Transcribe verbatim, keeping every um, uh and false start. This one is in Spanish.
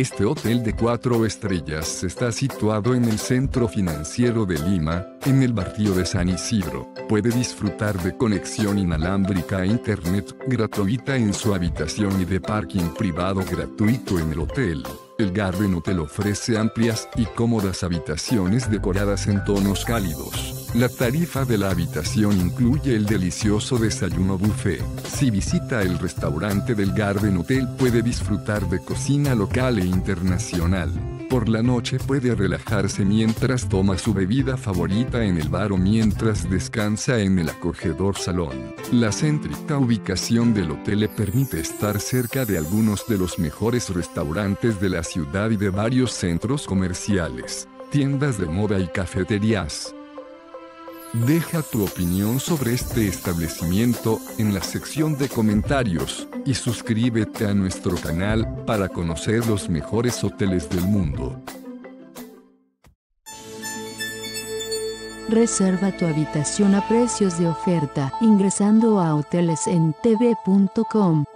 Este hotel de cuatro estrellas está situado en el centro financiero de Lima, en el barrio de San Isidro. Puede disfrutar de conexión inalámbrica a internet gratuita en su habitación y de parking privado gratuito en el hotel. El Garden Hotel ofrece amplias y cómodas habitaciones decoradas en tonos cálidos. La tarifa de la habitación incluye el delicioso desayuno buffet. Si visita el restaurante del Garden Hotel puede disfrutar de cocina local e internacional. Por la noche puede relajarse mientras toma su bebida favorita en el bar o mientras descansa en el acogedor salón. La céntrica ubicación del hotel le permite estar cerca de algunos de los mejores restaurantes de la ciudad y de varios centros comerciales, tiendas de moda y cafeterías. Deja tu opinión sobre este establecimiento en la sección de comentarios y suscríbete a nuestro canal para conocer los mejores hoteles del mundo. Reserva tu habitación a precios de oferta ingresando a hoteles en t v punto com.